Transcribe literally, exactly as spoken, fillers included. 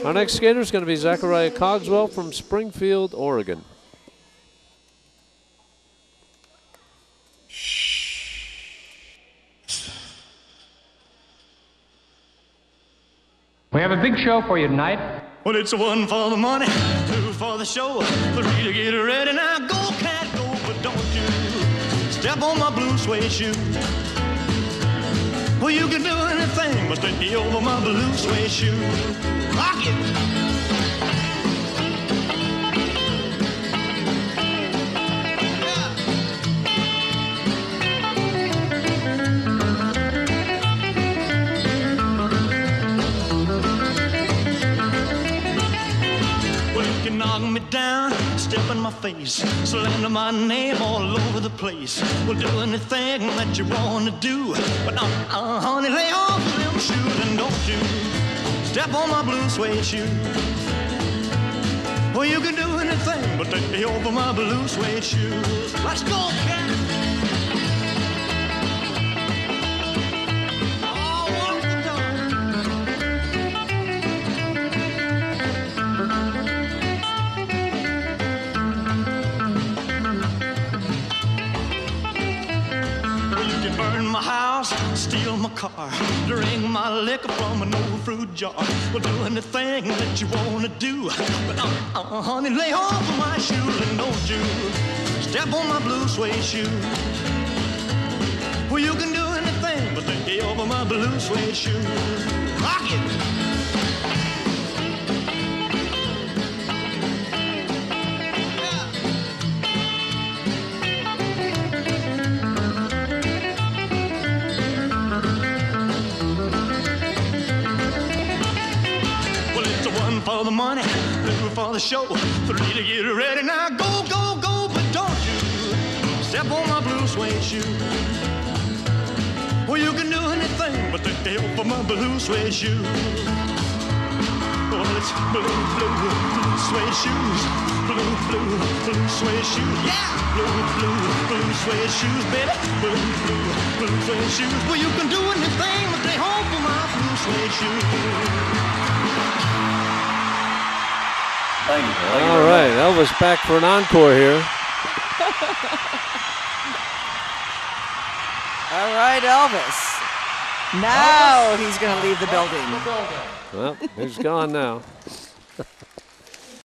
Our next skater is going to be Zachariah Cogswell from Springfield, Oregon. We have a big show for you tonight. Well, it's one for the money, two for the show, three to get ready. Now go, cat, go, but don't you step on my blue suede shoe. Well, you can do anything but stay over my blue suede shoe. Rock it! Knock me down, step in my face, slander my name all over the place. Well, do anything that you want to do, but uh, uh, honey, lay off them shoes and don't you step on my blue suede shoe. Well, you can do anything but take me over my blue suede shoes. Let's go, cat! My house, steal my car, drink my liquor from an old fruit jar. Well, do anything that you wanna do, but uh, uh, honey, lay off of my shoes and don't you step on my blue suede shoe. Well, you can do anything but lay over my blue suede shoe. Rock it! For the money, two for the show, three to get ready. Now go, go, go, but don't you step on my blue suede shoe. Well, you can do anything but take over my blue suede shoe. Well, it's blue, blue, blue suede shoes, blue, blue, blue suede shoes, yeah, blue, blue, blue suede shoes, baby, blue, blue, blue suede shoes. Well, you can do anything but take over my blue suede shoes. Thank you. Thank All you right, Elvis back for an encore here. All right, Elvis. Now he's going to leave the building. Well, he's gone now.